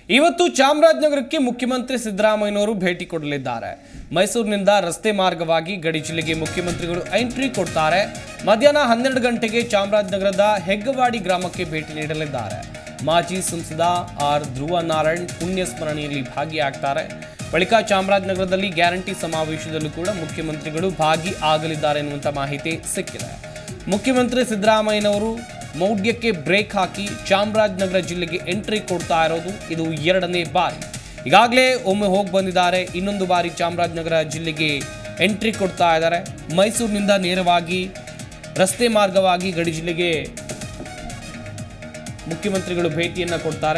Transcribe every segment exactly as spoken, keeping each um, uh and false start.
ಇವತ್ತು ಚಾಮರಾಜನಗರಕ್ಕೆ ಮುಖ್ಯಮಂತ್ರಿ ಸಿದ್ದರಾಮಯ್ಯನವರು ಭೇಟಿ ಕೊಡಲಿದ್ದಾರೆ. ಮೈಸೂರಿನಿಂದ ರಸ್ತೆ ಮಾರ್ಗವಾಗಿ ಗಡಿ ಜಿಲ್ಲೆಗೆ ಮುಖ್ಯಮಂತ್ರಿಗಳು ಎಂಟ್ರಿ ಕೊಡ್ತಾರೆ. ಮಧ್ಯಾಹ್ನ ಹನ್ನೆರಡು ಗಂಟೆಗೆ ಚಾಮರಾಜನಗರದ ಹೆಗ್ಗವಾಡಿ ಗ್ರಾಮಕ್ಕೆ ಭೇಟಿ ನೀಡಲಿದ್ದಾರೆ. ಮಾಜಿ ಸಂಸದ ಆರ್ ಧ್ರುವ ನಾರಾಯಣ್ ಪುಣ್ಯ ಸ್ಮರಣೆಯಲ್ಲಿ ಭಾಗಿಯಾಗ್ತಾರೆ. ಬಳಿಕ ಚಾಮರಾಜನಗರದಲ್ಲಿ ಗ್ಯಾರಂಟಿ ಸಮಾವೇಶದಲ್ಲೂ ಕೂಡ ಮುಖ್ಯಮಂತ್ರಿಗಳು ಭಾಗಿ ಆಗಲಿದ್ದಾರೆ ಎನ್ನುವಂತ ಮಾಹಿತಿ ಸಿಕ್ಕಿದೆ. ಮುಖ್ಯಮಂತ್ರಿ ಸಿದ್ದರಾಮಯ್ಯನವರು ಮೌಢ್ಯಕ್ಕೆ ಬ್ರೇಕ್ ಹಾಕಿ ಚಾಮರಾಜನಗರ ಜಿಲ್ಲೆಗೆ ಎಂಟ್ರಿ ಕೊಡ್ತಾ ಇರೋದು ಇದು ಎರಡನೇ ಬಾರಿ. ಈಗಾಗಲೇ ಒಮ್ಮೆ ಹೋಗಿ ಬಂದಿದ್ದಾರೆ, ಇನ್ನೊಂದು ಬಾರಿ ಚಾಮರಾಜನಗರ ಜಿಲ್ಲೆಗೆ ಎಂಟ್ರಿ ಕೊಡ್ತಾ ಇದ್ದಾರೆ. ಮೈಸೂರಿನಿಂದ ನೇರವಾಗಿ ರಸ್ತೆ ಮಾರ್ಗವಾಗಿ ಗಡಿ ಜಿಲ್ಲೆಗೆ ಮುಖ್ಯಮಂತ್ರಿಗಳು ಭೇಟಿಯನ್ನು ಕೊಡ್ತಾರೆ.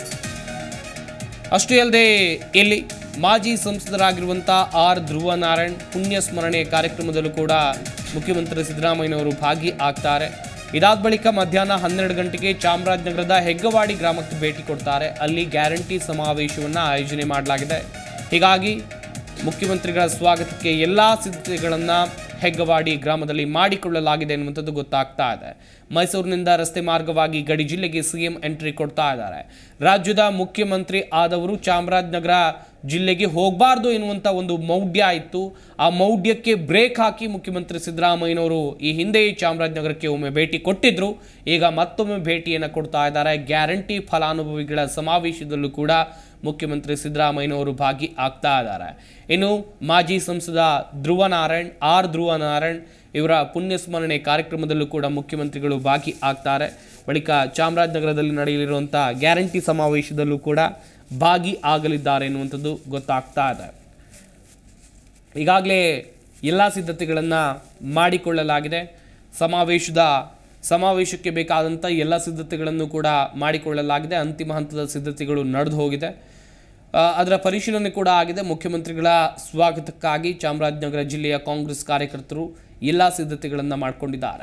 ಅಷ್ಟೇ ಅಲ್ಲದೆ ಇಲ್ಲಿ ಮಾಜಿ ಸಂಸದರಾಗಿರುವಂಥ ಆರ್ ಧ್ರುವ ನಾರಾಯಣ್ ಪುಣ್ಯ ಸ್ಮರಣೆ ಕಾರ್ಯಕ್ರಮದಲ್ಲೂ ಕೂಡ ಮುಖ್ಯಮಂತ್ರಿ ಸಿದ್ದರಾಮಯ್ಯನವರು ಭಾಗಿ ಆಗ್ತಾರೆ. ಇದಾದ ಬಳಿಕ ಮಧ್ಯಾಹ್ನ ಹನ್ನೆರಡು ಗಂಟೆಗೆ ಚಾಮರಾಜನಗರದ ಹೆಗ್ಗವಾಡಿ ಗ್ರಾಮಕ್ಕೆ ಭೇಟಿ ಕೊಡ್ತಾರೆ. ಅಲ್ಲಿ ಗ್ಯಾರಂಟಿ ಸಮಾವೇಶವನ್ನು ಆಯೋಜನೆ ಮಾಡಲಾಗಿದೆ. ಹೀಗಾಗಿ ಮುಖ್ಯಮಂತ್ರಿಗಳ ಸ್ವಾಗತಕ್ಕೆ ಎಲ್ಲ ಸಿದ್ಧತೆಗಳನ್ನು ಹೆಗ್ಗವಾಡಿ ಗ್ರಾಮದಲ್ಲಿ ಮಾಡಿಕೊಳ್ಳಲಾಗಿದೆ ಎನ್ನುವಂಥದ್ದು ಗೊತ್ತಾಗ್ತಾ ಇದೆ. ಮೈಸೂರಿನಿಂದ ರಸ್ತೆ ಮಾರ್ಗವಾಗಿ ಗಡಿ ಜಿಲ್ಲೆಗೆ ಸಿಎಂ ಎಂಟ್ರಿ ಕೊಡ್ತಾ ಇದ್ದಾರೆ. ರಾಜ್ಯದ ಮುಖ್ಯಮಂತ್ರಿ ಆದವರು ಚಾಮರಾಜನಗರ ಜಿಲ್ಲೆಗೆ ಹೋಗಬಾರ್ದು ಎನ್ನುವಂಥ ಒಂದು ಮೌಢ್ಯ ಇತ್ತು. ಆ ಮೌಢ್ಯಕ್ಕೆ ಬ್ರೇಕ್ ಹಾಕಿ ಮುಖ್ಯಮಂತ್ರಿ ಸಿದ್ದರಾಮಯ್ಯನವರು ಈ ಹಿಂದೆ ಚಾಮರಾಜನಗರಕ್ಕೆ ಒಮ್ಮೆ ಭೇಟಿ ಕೊಟ್ಟಿದ್ರು. ಈಗ ಮತ್ತೊಮ್ಮೆ ಭೇಟಿಯನ್ನು ಕೊಡ್ತಾ ಇದ್ದಾರೆ. ಗ್ಯಾರಂಟಿ ಫಲಾನುಭವಿಗಳ ಸಮಾವೇಶದಲ್ಲೂ ಕೂಡ ಮುಖ್ಯಮಂತ್ರಿ ಸಿದ್ದರಾಮಯ್ಯನವರು ಭಾಗಿ ಆಗ್ತಾ ಇದ್ದಾರೆ. ಇನ್ನು ಮಾಜಿ ಸಂಸದ ಧ್ರುವ ನಾರಾಯಣ್ ಆರ್ ಧ್ರುವ ನಾರಾಯಣ್ ಇವರ ಪುಣ್ಯ ಸ್ಮರಣೆ ಕಾರ್ಯಕ್ರಮದಲ್ಲೂ ಕೂಡ ಮುಖ್ಯಮಂತ್ರಿಗಳು ಭಾಗಿ ಆಗ್ತಾರೆ. ಬಳಿಕ ಚಾಮರಾಜನಗರದಲ್ಲಿ ನಡೆಯಲಿರುವಂಥ ಗ್ಯಾರಂಟಿ ಸಮಾವೇಶದಲ್ಲೂ ಕೂಡ ಭಾಗಿ ಆಗಲಿದ್ದಾರೆ ಎನ್ನುವಂಥದ್ದು ಗೊತ್ತಾಗ್ತಾ ಇದೆ. ಈಗಾಗಲೇ ಎಲ್ಲ ಸಿದ್ಧತೆಗಳನ್ನು ಮಾಡಿಕೊಳ್ಳಲಾಗಿದೆ. ಸಮಾವೇಶದ ಸಮಾವೇಶಕ್ಕೆ ಬೇಕಾದಂಥ ಎಲ್ಲ ಸಿದ್ಧತೆಗಳನ್ನು ಕೂಡ ಮಾಡಿಕೊಳ್ಳಲಾಗಿದೆ. ಅಂತಿಮ ಹಂತದ ಸಿದ್ಧತೆಗಳು ನಡೆದು ಹೋಗಿದೆ. ಅದರ ಪರಿಶೀಲನೆ ಕೂಡ ಆಗಿದೆ. ಮುಖ್ಯಮಂತ್ರಿಗಳ ಸ್ವಾಗತಕ್ಕಾಗಿ ಚಾಮರಾಜನಗರ ಜಿಲ್ಲೆಯ ಕಾಂಗ್ರೆಸ್ ಕಾರ್ಯಕರ್ತರು ಎಲ್ಲ ಸಿದ್ಧತೆಗಳನ್ನು ಮಾಡಿಕೊಂಡಿದ್ದಾರೆ.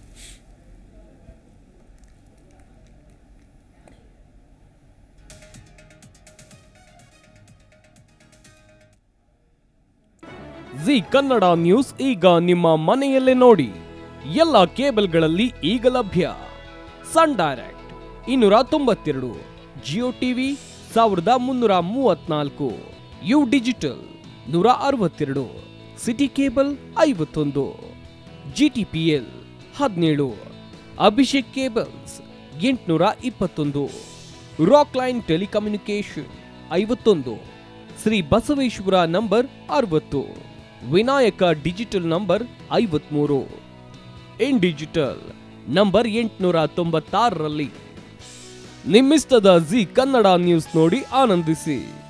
ಜಿ ಕನ್ನಡ ನ್ಯೂಸ್ ಈಗ ನಿಮ್ಮ ಮನೆಯಲ್ಲೇ ನೋಡಿ. ಎಲ್ಲ ಕೇಬಲ್ಗಳಲ್ಲಿ ಈಗ ಲಭ್ಯ. ಸನ್ ಡೈರೆಕ್ಟ್ ಇನ್ನೂರ ತೊಂಬತ್ತೆರಡು, ಜಿಯೋ ಟಿವಿ ಸಾವಿರದ ಮುನ್ನೂರ ಮೂವತ್ನಾಲ್ಕು, ಯು ಡಿಜಿಟಲ್ ನೂರ ಅರವತ್ತೆರಡು, ಸಿಟಿ ಕೇಬಲ್ ಐವತ್ತೊಂದು, ಜಿಟಿಪಿಎಲ್ ಹದಿನೇಳು, ಅಭಿಷೇಕ್ ಕೇಬಲ್ಸ್ ಎಂಟುನೂರ ಇಪ್ಪತ್ತೊಂದು, ರಾಕ್ ಲೈನ್ ಟೆಲಿಕಮ್ಯುನಿಕೇಶನ್ ಐವತ್ತೊಂದು, ಶ್ರೀ ಬಸವೇಶ್ವರ ನಂಬರ್ ಅರವತ್ತು, ವಿನಾಯಕ ಡಿಜಿಟಲ್ ನಂಬರ್ ಐವತ್ಮೂರು, ಇನ್ ಡಿಜಿಟಲ್ ನಂಬರ್ ಎಂಟುನೂರ ತೊಂಬತ್ತಾರರಲ್ಲಿ. ನಿಮ್ಮಿಸ್ತದ ಜಿ ಕನ್ನಡ ನ್ಯೂಸ್ ನೋಡಿ ಆನಂದಿಸಿ.